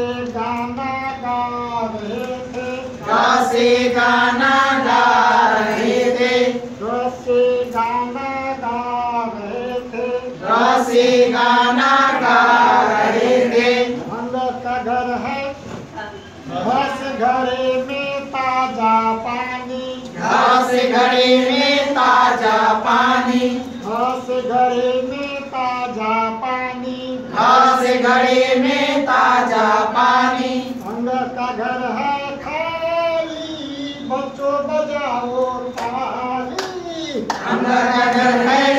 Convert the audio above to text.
गाना गा रहे थे, ग से गाना गा रहे थे, ग से गाना गा रहे थे, ग से गाना गा रहे थे। अंग का घर है घास घड़े में ताजा पानी, घास घड़े में ताजा पानी, घास घड़े में ताजा पानी, घास घड़े में ताजा पानी। अंग का घर है खाली, बच्चों बजाओ ताली। अंग का घर है